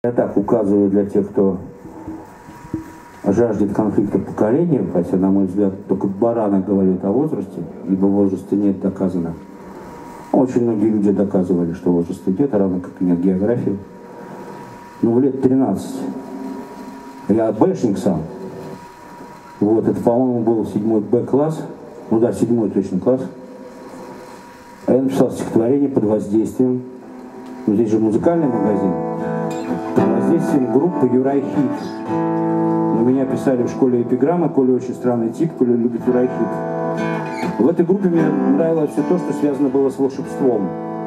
Я так указываю для тех, кто жаждет конфликта поколений, хотя, на мой взгляд, только Баранов говорит о возрасте, ибо возраста нет доказано. Очень многие люди доказывали, что возраста нет, равно как и нет географии. Ну, в лет 13. Я бэшник сам. Вот, это, по-моему, был 7-й Б-класс. Ну да, 7-й точно класс. А я написал стихотворение под воздействием. Ну, здесь же музыкальный магазин. Под воздействием группы Юрай Хит. Но меня писали в школе эпиграммы, Коля очень странный тип, Коля любит Юрай Хит. В этой группе мне нравилось все то, что связано было с волшебством.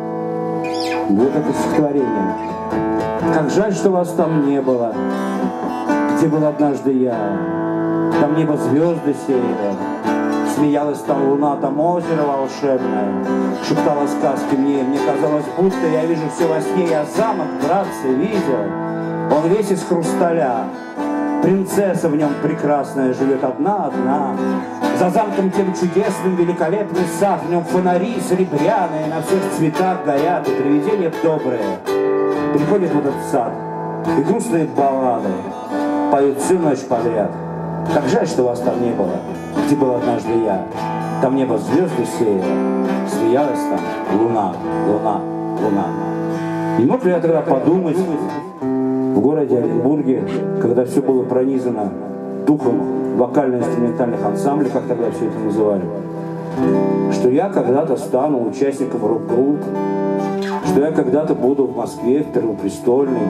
Вот это стихотворение. Как жаль, что вас там не было, где был однажды я. Там небо звезды сеяли, смеялась там луна, там озеро волшебное, шептала сказки мне казалось, будто я вижу все во сне. Я замок, братцы, видел, он весь из хрусталя, принцесса в нем прекрасная живет одна-одна. За замком тем чудесным великолепный сад, в нем фонари серебряные на всех цветах горят, и привидения добрые приходят в этот сад, и грустные баллады поют всю ночь подряд. Как жаль, что вас там не было, где был однажды я. Там небо звезды сеяло, смеялась там луна, луна, луна. Не мог ли я тогда подумать в городе Оренбурге, когда все было пронизано духом вокально-инструментальных ансамблей, как тогда все это называли, что я когда-то стану участником рок-групп, что я когда-то буду в Москве, в Первопрестольной,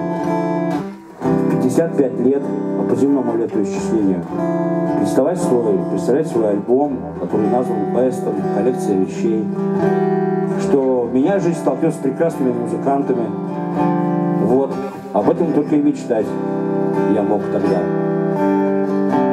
в 55 лет, по земному летоисчислению, представлять свой альбом, который назван «Бестом», коллекция вещей, что меня жизнь столкнется с прекрасными музыкантами. Вот, об этом только и мечтать я мог тогда.